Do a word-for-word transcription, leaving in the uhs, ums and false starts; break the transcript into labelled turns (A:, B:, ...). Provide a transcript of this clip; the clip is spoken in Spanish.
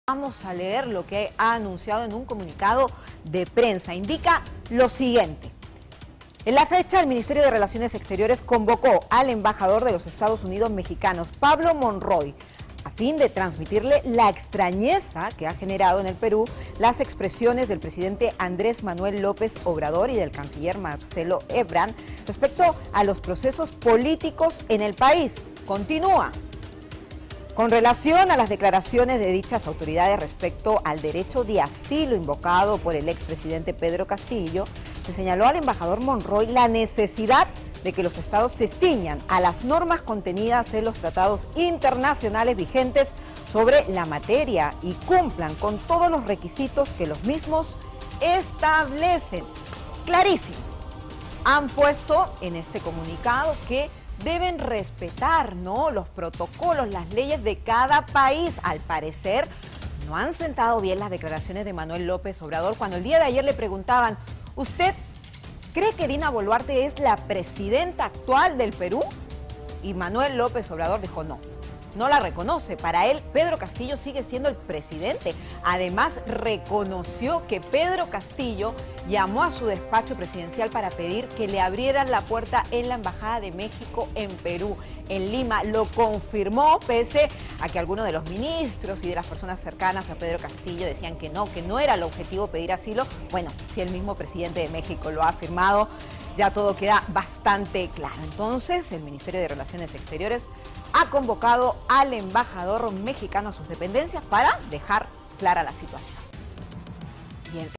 A: Vamos a leer lo que ha anunciado en un comunicado de prensa. Indica lo siguiente. En la fecha, el Ministerio de Relaciones Exteriores convocó al embajador de los Estados Unidos mexicanos, Pablo Monroy, a fin de transmitirle la extrañeza que ha generado en el Perú las expresiones del presidente Andrés Manuel López Obrador y del canciller Marcelo Ebrard respecto a los procesos políticos en el país. Continúa. Con relación a las declaraciones de dichas autoridades respecto al derecho de asilo invocado por el expresidente Pedro Castillo, se señaló al embajador Monroy la necesidad de que los estados se ciñan a las normas contenidas en los tratados internacionales vigentes sobre la materia y cumplan con todos los requisitos que los mismos establecen. Clarísimo. Han puesto en este comunicado que deben respetar, ¿no?, los protocolos, las leyes de cada país. Al parecer, no han sentado bien las declaraciones de Manuel López Obrador cuando el día de ayer le preguntaban: ¿usted cree que Dina Boluarte es la presidenta actual del Perú? Y Manuel López Obrador dijo no, no la reconoce. Para él, Pedro Castillo sigue siendo el presidente. Además, reconoció que Pedro Castillo llamó a su despacho presidencial para pedir que le abrieran la puerta en la Embajada de México en Perú, en Lima. Lo confirmó, pese a que algunos de los ministros y de las personas cercanas a Pedro Castillo decían que no, que no era el objetivo pedir asilo. Bueno, si el mismo presidente de México lo ha afirmado, ya todo queda bastante claro. Entonces, el Ministerio de Relaciones Exteriores ha convocado al embajador mexicano a sus dependencias para dejar clara la situación. Bien.